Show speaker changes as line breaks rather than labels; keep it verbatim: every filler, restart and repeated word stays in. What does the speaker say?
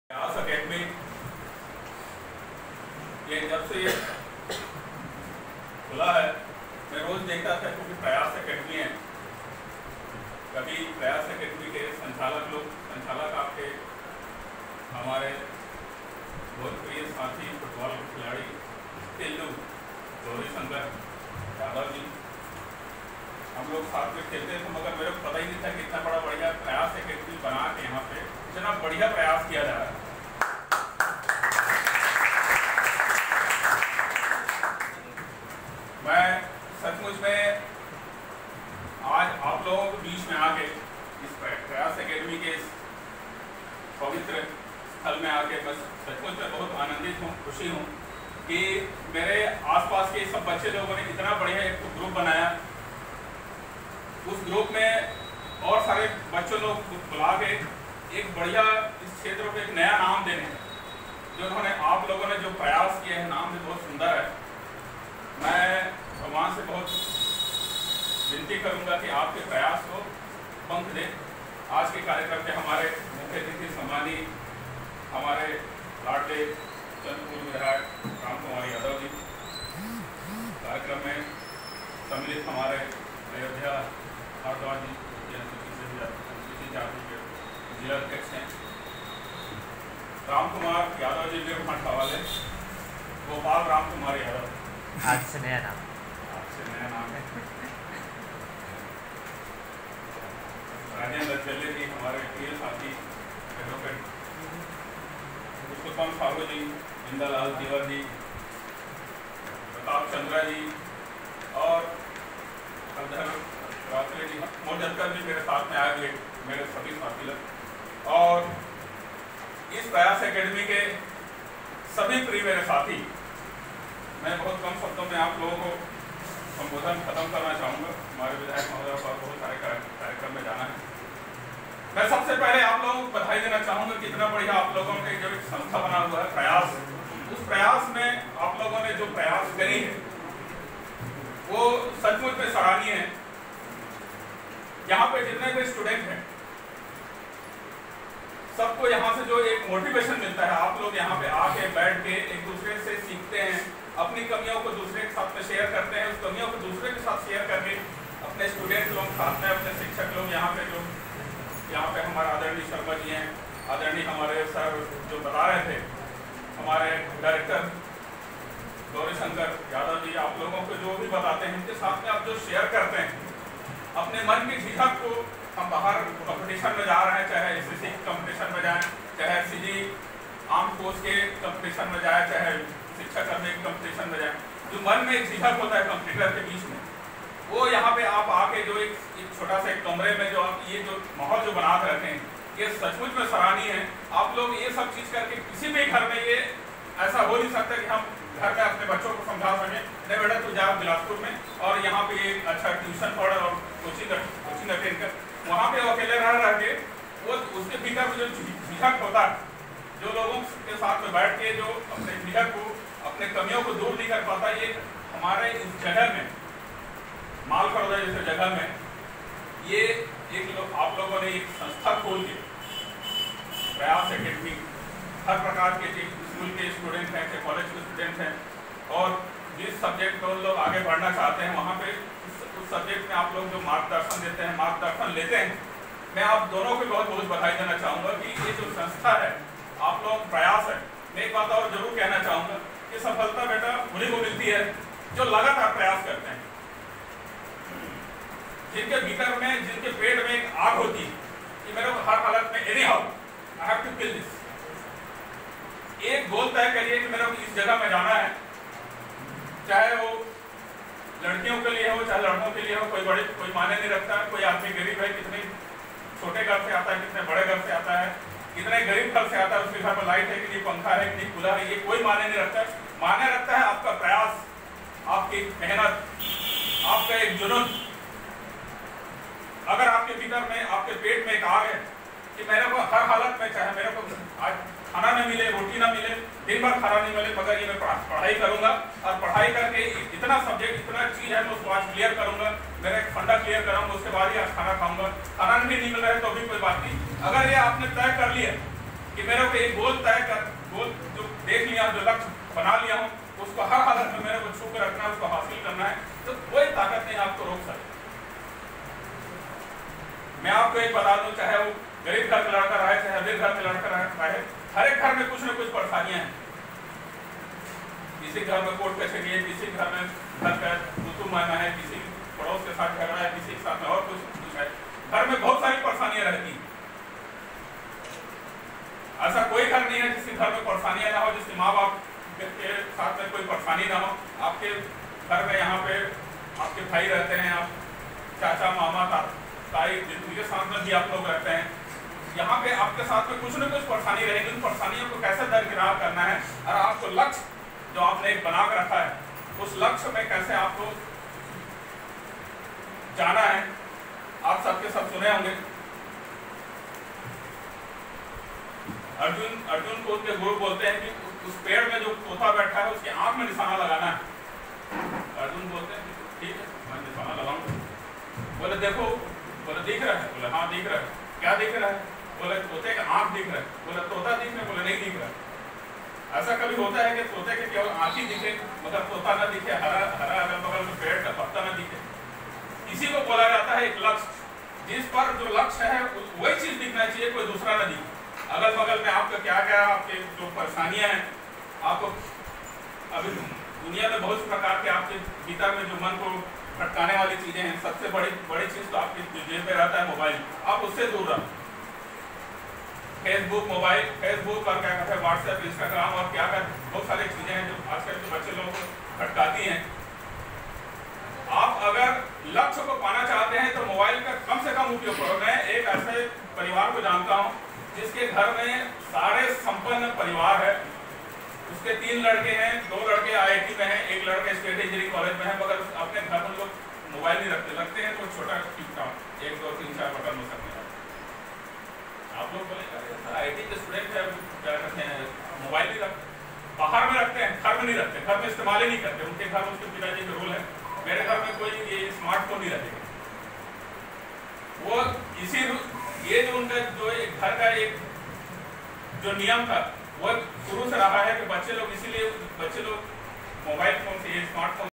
प्रयास अकेडमी ये जब से ये खुला है मैं रोज देखता था क्योंकि प्रयास अकेडमी है। कभी प्रयास अकेडमी के संचालक लोग संचालक आपके हमारे बहुत प्रिय साथी फुटबॉल खिलाड़ी तेलू गौरी शंकर यादव जी हम लोग साथ में खेलते थे, मगर मेरे को पता ही नहीं था कि इतना बड़ा बढ़िया प्रयास अकेडमी बना के यहाँ पे इतना बढ़िया प्रयास किया जा रहा है। मैं सचमुच में आज आप लोगों के बीच में आके इस प्रयास अकेडमी के इस पवित्र स्थल में आके बस सचमुच में बहुत आनंदित हूँ, खुशी हूँ कि मेरे आसपास के सब बच्चे लोगों ने इतना बढ़िया एक ग्रुप बनाया। उस ग्रुप में और सारे बच्चों लोग बुला के एक बढ़िया इस क्षेत्र को एक नया नाम देने जो उन्होंने आप लोगों ने जो प्रयास किए हैं, नाम भी बहुत सुंदर है। मैं भगवान से बहुत विनती करूंगा कि आपके प्रयास को पंख दे। आज के कार्यक्रम में हमारे मुख्य अतिथि सम्मानीय हमारे लाडले चंद्रपुर विधायक राम कुमार यादव जी, कार्यक्रम में सम्मिलित हमारे अयोध्या भारद्वाज जी अनुसूचित जाति के जिला अध्यक्ष हैं, राम कुमार यादव जी मेरे मठ हवाले, गोपाल राम कुमार यादव
आज से नया नाम
आज से नया नाम है, राजेंद्र चल्ले जी हमारे प्रिय साथी एडवोकेट, पुष्पम साहू जी, इंद्रलाल देवर जी, प्रताप चंद्रा जी और अधर रात्रे जी, मोजकर जी मेरे साथ में आए हुए मेरे सभी साथी लोग और इस प्रयास एकेडमी के सभी प्रिय मेरे साथी। मैं बहुत कम शब्दों में आप लोगों को संबोधन खत्म करना चाहूँगा, हमारे विधायक महोदय पर बहुत सारे कार्यक्रम में जाना है। मैं सबसे पहले आप लोगों को बधाई देना चाहूँगा कि इतना बढ़िया आप लोगों ने जो एक संस्था बना हुआ है प्रयास, उस प्रयास में आप लोगों ने जो प्रयास करी है वो सचमुच में सराहनीय है। यहाँ पे जितने भी स्टूडेंट हैं सबको यहाँ से जो एक मोटिवेशन मिलता है, आप लोग यहाँ पे आके बैठ के एक दूसरे से सीखते हैं, अपनी कमियों को दूसरे के साथ में शेयर करते हैं, उस कमियों को दूसरे के साथ शेयर करके अपने स्टूडेंट लोग साथ में अपने शिक्षक लोग यहाँ पे जो यहाँ पे हमारे आदरणीय शर्मा जी हैं, आदरणीय हमारे सर जो बता रहे थे, हमारे डायरेक्टर गौरी शंकर यादव जी आप लोगों को जो भी बताते हैं, उनके साथ में आप जो शेयर करते हैं अपने मन की झिझक को, हम बाहर कंपटीशन में जा रहे हैं, चाहे एसएससी कंपटीशन में जाएं, चाहे सीजी आर्म फोर्स के कंपटीशन में जाए, चाहे शिक्षा कर्मी के कंपटीशन में जाए, जो मन में एक झिझक होता है कंप्यूटर के बीच में, वो यहाँ पे आप आके जो एक, एक छोटा सा एक कमरे में जो आप ये जो माहौल जो बना कर रखे हैं, ये सचमुच में सराहनीय है। आप लोग ये सब चीज़ करके किसी भी घर में ये ऐसा हो नहीं सकता कि हम घर में अपने बच्चों को समझा सकें, नहीं बेटा तू जा बिलासपुर में और यहाँ पे एक अच्छा ट्यूशन पढ़ और कोचिंग कोचिंग अटेंड कर, वहाँ पे अकेले रह रह के वो उसके भीतर जो झिझक होता है, जो लोगों के साथ में बैठ के जो अपने झिझक को, अपने कमियों को दूर नहीं कर पाता, ये हमारे इस जगह में माल खरोदा जैसे जगह में ये एक लोग आप लोगों ने एक संस्था खोल के प्रयास एकेडमी, हर प्रकार के स्कूल के स्टूडेंट हैं, के कॉलेज के स्टूडेंट हैं और जिस सब्जेक्ट को लोग आगे बढ़ना चाहते हैं वहाँ पे उस, उस सब्जेक्ट में आप लोग जो मार्गदर्शन देते हैं, मार्गदर्शन लेते हैं, मैं आप दोनों को बहुत बहुत बधाई देना चाहूँगा कि ये जो संस्था है आप लोग प्रयास है। मैं एक बात और जरूर कहना चाहूँगा कि सफलता बेटा उन्हीं को मिलती है जो लगातार प्रयास करते हैं, जिनके भीतर में, जिनके पेट में एक आग होती है कि मेरे को हर हालत में anyhow I have to kill this. एक गोल तय करिए कि मेरे को इस जगह में जाना है, चाहे वो लड़कियों के लिए हो चाहे लड़कों के लिए हो, कोई बड़े कोई माने नहीं रखता, कोई आदमी गरीब है, कितने छोटे घर से आता है, कितने बड़े घर से आता है, कितने गरीब घर से आता है, उसके घर पर लाइट है कि नहीं, पंखा है कि नहीं, कूलर है, ये कोई माने नहीं रखता। माने रखता है आपका प्रयास, आपकी मेहनत, आपका एक जुनून। अगर आपके भीतर में, आपके पेट में एक आग है कि मेरे को हर हालत में, चाहे मेरे को आज खाना न मिले, रोटी ना मिले, दिन भर खाना नहीं मिले, मगर ये मैं पढ़ाई करूंगा और पढ़ाई करके इतना सब्जेक्ट, इतना चीज़ है मैं उसको आज क्लियर करूंगा, मेरा एक फंडा क्लियर करूंगा, उसके बाद ही आज खाना खाऊंगा। खाना नहीं मिल रहा है तो भी कोई बात नहीं, अगर ये आपने तय कर लिया कि मेरे को एक गोल तय कर, गोल जो देख लिया, जो लक्ष्य बना लिया हूँ, उसको हर हालत में मेरे को छू कर रखना है, उसको हासिल करना है, तो कोई ताकत नहीं आपको रोक सकती। मैं आपको एक बता दूं, चाहे वो गरीब घर का लड़का रहे, चाहे अमीर घर का लड़का रहे, हर एक घर में कुछ न कुछ परेशानियां हैं। किसी घर में कोर्ट कचहरी है, किसी घर में घर का रुतु मायना है, किसी पड़ोस के साथ झगड़ा है, किसी के साथ में और कुछ कुछ है। घर में बहुत सारी परेशानियां रहती हैं। ऐसा कोई घर नहीं है जिसके घर में परेशानियां ना हो, जिसके माँ बाप के साथ में कोई परेशानी ना हो। आपके घर में यहाँ पे आपके भाई रहते हैं, आप चाचा मामा ताई जिनके साथ में भी आप लोग रहते हैं, यहाँ पे आपके साथ में कुछ न कुछ परेशानी रहेगी। उन परेशानियों को कैसे दरकिनार करना है और आपको लक्ष्य जो आपने एक बना कर रखा है, उस लक्ष्य में कैसे आपको जाना है, आप सबके सब सुने होंगे। अर्जुन अर्जुन को उसके गुरु बोलते हैं कि उस पेड़ में जो तोता बैठा है उसकी आंख में निशाना लगाना है। अर्जुन बोलते हैं ठीक है, मैं निशाना लगाऊंगा। बोले देखो, बोले दिख रहा है? बोले हाँ दिख रहा है। क्या दिख रहा है? बोले तोते का आंख दिख रहा है। बोले तोता दिख रहा है? बोले नहीं दिख रहा है। ऐसा कभी होता है कि तोते के केवल आंख ही दिखे मगर तोता न दिखे, हरा हरा अगल बगल में पेड़ का पत्ता न दिखे? इसी को बोला जाता है एक लक्ष्य। जिस पर जो लक्ष्य है वही चीज दिखना चाहिए, कोई दूसरा न दिखे। अगल बगल में आपका क्या क्या आपके जो परेशानियां हैं, आपको अभी दुनिया में बहुत प्रकार के आपके भीतर में जो मन को भटकाने वाली चीजें हैं, सबसे बड़ी बड़ी चीज तो आपकी जेब में रहता है मोबाइल। आप उससे दूर रहो। फेसबुक, मोबाइल, फेसबुक और क्या कहते हैं व्हाट्सएप, इंस्टाग्राम और क्या क्या बहुत सारी चीजें हैं जो आजकल के बच्चे लोगों को भटकाती हैं। आप अगर लक्ष्य को पाना चाहते हैं तो मोबाइल का कम से कम उपयोग करो। मैं एक ऐसे परिवार को जानता हूँ जिसके घर में सारे संपन्न परिवार है। उसके तीन लड़के हैं, दो लड़के आई आई टी में हैं, एक लड़का स्टेट इंजीनियरिंग कॉलेज में है, मगर अपने घर में लोग मोबाइल नहीं रखते। रखते हैं तो छोटा टिकटॉक, एक दो तीन चार बटन हो सकते हैं। आप लोग बोले आई आई टी के स्टूडेंट है, क्या कहते हैं मोबाइल नहीं रखते, बाहर में रखते हैं, घर में नहीं रखते, घर में इस्तेमाल ही नहीं करते। उनके घर में उसके पिताजी का रूल है, मेरे घर में कोई ये स्मार्टफोन नहीं रखेगा। वो इसी ये जो उनका जो एक घर का एक जो नियम था वो शुरू से रहा है कि बच्चे लोग, इसीलिए बच्चे लोग मोबाइल फोन से, ये स्मार्टफोन